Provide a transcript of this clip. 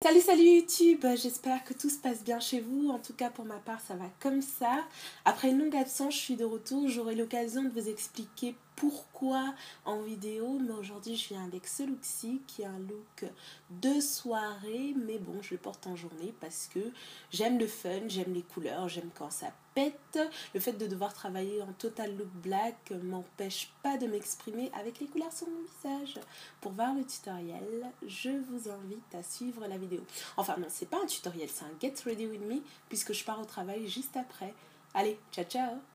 Salut YouTube, j'espère que tout se passe bien chez vous. En tout cas pour ma part ça va comme ça. Après une longue absence je suis de retour, j'aurai l'occasion de vous expliquer pourquoi en vidéo. Mais aujourd'hui je viens avec ce look-ci qui est un look de soirée. Mais bon, je le porte en journée parce que j'aime le fun, j'aime les couleurs, j'aime quand ça pète. Le fait de devoir travailler en total look black m'empêche pas de m'exprimer avec les couleurs sur mon visage. Pour voir le tutoriel, je vous invite à suivre la vidéo. Enfin non, c'est pas un tutoriel, c'est un get ready with me puisque je pars au travail juste après. Allez, ciao ciao!